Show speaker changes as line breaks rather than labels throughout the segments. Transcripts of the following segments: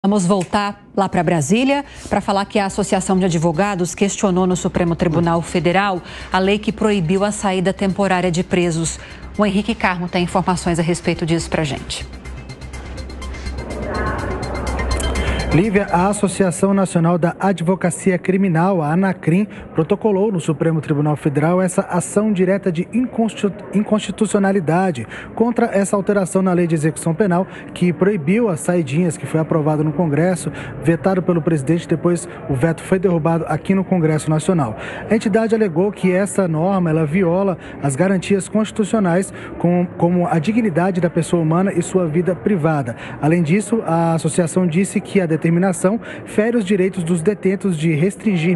Vamos voltar lá para Brasília para falar que a Associação de Advogados questionou no Supremo Tribunal Federal a lei que proibiu a saída temporária de presos. O Henrique Carmo tem informações a respeito disso para a gente.
Lívia, a Associação Nacional da Advocacia Criminal, a ANACRIM, protocolou no Supremo Tribunal Federal essa ação direta de inconstitucionalidade contra essa alteração na Lei de Execução Penal que proibiu as saidinhas, que foi aprovado no Congresso, vetado pelo presidente, depois o veto foi derrubado aqui no Congresso Nacional. A entidade alegou que essa norma ela viola as garantias constitucionais como a dignidade da pessoa humana e sua vida privada. Além disso, a associação disse que a determinação fere os direitos dos detentos de restringir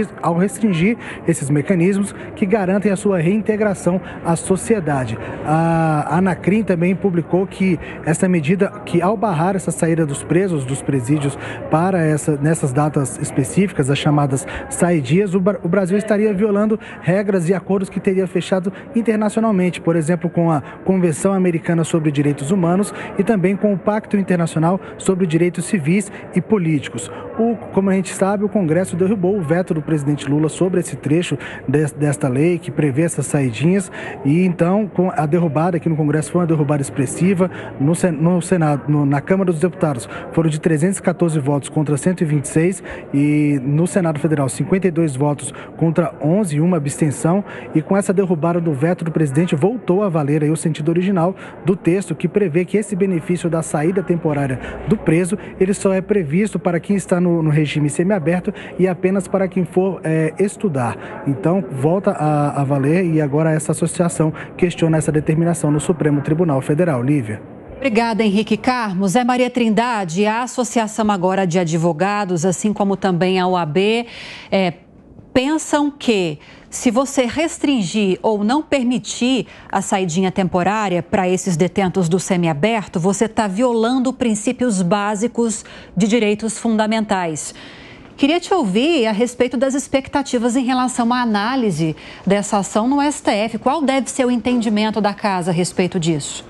esses mecanismos que garantem a sua reintegração à sociedade. A ANACRIM também publicou que essa medida, que ao barrar essa saída dos presos dos presídios nessas datas específicas, as chamadas saidias, o Brasil estaria violando regras e acordos que teria fechado internacionalmente, por exemplo, com a Convenção Americana sobre Direitos Humanos e também com o Pacto Internacional sobre Direitos Civis e Políticos. Como a gente sabe, o Congresso derrubou o veto do presidente Lula sobre esse trecho desta lei que prevê essas saidinhas, e então a derrubada aqui no Congresso foi uma derrubada expressiva. No Senado, na Câmara dos Deputados, foram de 314 votos contra 126 e no Senado Federal 52 votos contra 11 e uma abstenção, e com essa derrubada do veto do presidente voltou a valer aí o sentido original do texto, que prevê que esse benefício da saída temporária do preso, ele só é previsto para quem está no regime semiaberto e apenas para quem for estudar. Então, volta a valer, e agora essa associação questiona essa determinação no Supremo Tribunal Federal. Lívia.
Obrigada, Henrique Carmo. Zé Maria Trindade, a Associação agora de Advogados, assim como também a OAB, pensam que se você restringir ou não permitir a saidinha temporária para esses detentos do semiaberto, você está violando princípios básicos de direitos fundamentais. Queria te ouvir a respeito das expectativas em relação à análise dessa ação no STF. Qual deve ser o entendimento da casa a respeito disso?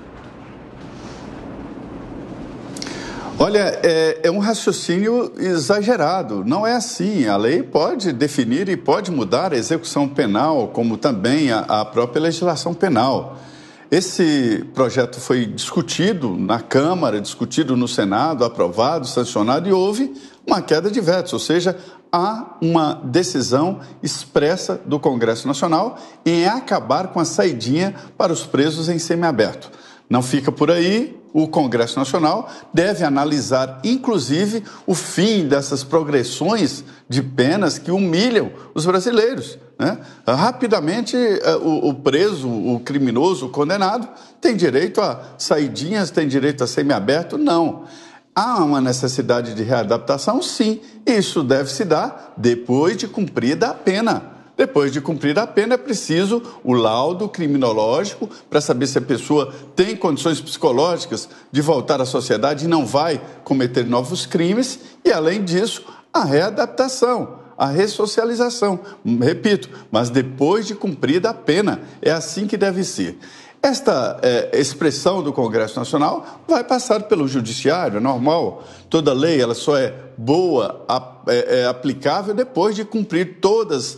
Olha, é um raciocínio exagerado. Não é assim. A lei pode definir e pode mudar a execução penal, como também a própria legislação penal. Esse projeto foi discutido na Câmara, discutido no Senado, aprovado, sancionado, e houve uma queda de vetos, ou seja, há uma decisão expressa do Congresso Nacional em acabar com a saidinha para os presos em semiaberto. Não fica por aí. O Congresso Nacional deve analisar, inclusive, o fim dessas progressões de penas que humilham os brasileiros, né? Rapidamente, o preso, o criminoso, o condenado, tem direito a saidinhas, tem direito a semiaberto? Não. Há uma necessidade de readaptação? Sim. Isso deve se dar depois de cumprida a pena. Depois de cumprir a pena, é preciso o laudo criminológico para saber se a pessoa tem condições psicológicas de voltar à sociedade e não vai cometer novos crimes. E, além disso, a readaptação, a ressocialização. Repito, mas depois de cumprida a pena. É assim que deve ser. Esta expressão do Congresso Nacional vai passar pelo Judiciário, é normal. Toda lei ela só é boa, aplicável depois de cumprir todos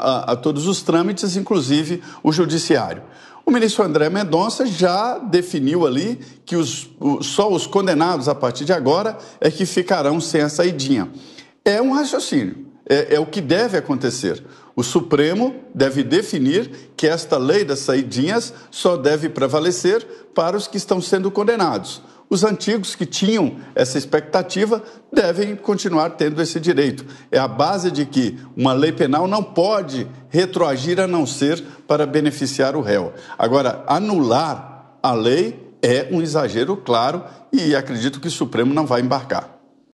os trâmites, inclusive o Judiciário. O ministro André Mendonça já definiu ali que só os condenados a partir de agora é que ficarão sem a saidinha. É um raciocínio, é o que deve acontecer. O Supremo deve definir que esta lei das saidinhas só deve prevalecer para os que estão sendo condenados. Os antigos que tinham essa expectativa devem continuar tendo esse direito. É a base de que uma lei penal não pode retroagir a não ser para beneficiar o réu. Agora, anular a lei é um exagero claro e acredito que o Supremo não vai embarcar.